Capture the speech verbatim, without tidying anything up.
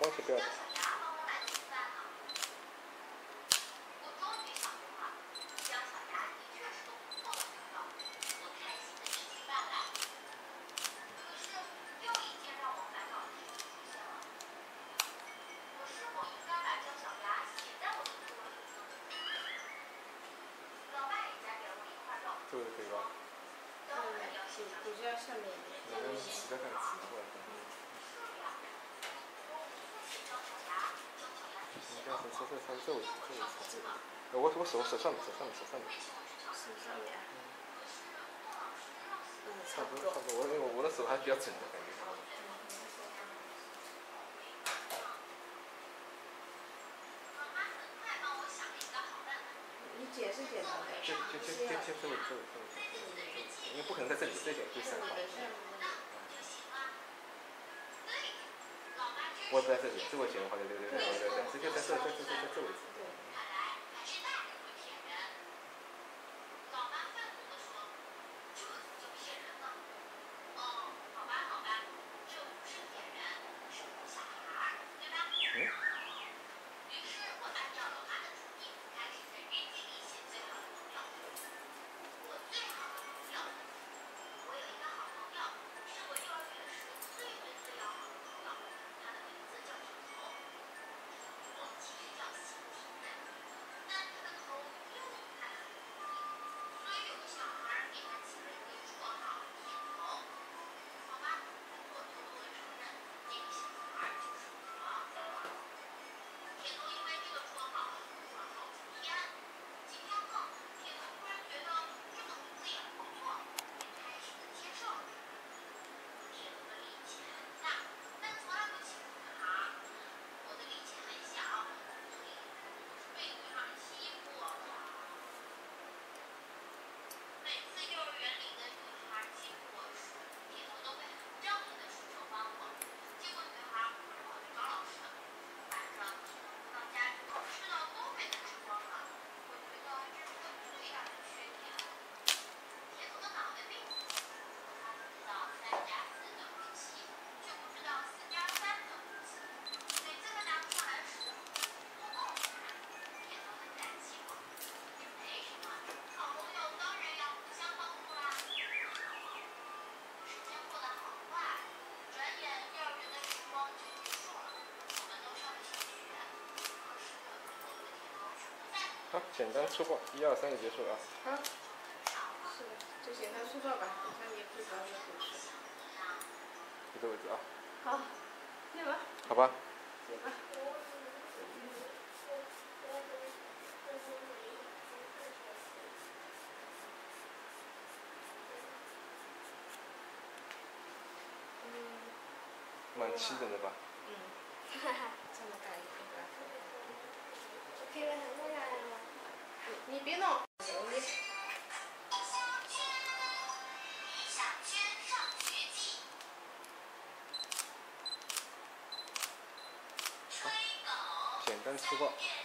光线不要打。这个可以吧？ 嗯，比比较上面一点。 我们洗个盖子，过来看。应该是这这它这位置，这位置。我我手手上面手上面手上面。 手上面。嗯， 差不多差不多，我因为我的手还比较整的感觉。 你剪是剪到的。 就就就就就这位这位这位这位，因为不可能在这里这点会闪光。我也不在这里，这位剪的话，对对对对对对，直接在这这这这这位置。好，简单粗暴，一二三就结束了啊。 好，是的，就简单粗暴吧，等下你也不搞这故事。 就这位置啊。 好，接吧。 好吧。 接吧。 蛮齐整的吧？ 嗯，哈哈，这么大一个吧。可以了，弄下来了。你别弄，你。 简单粗暴。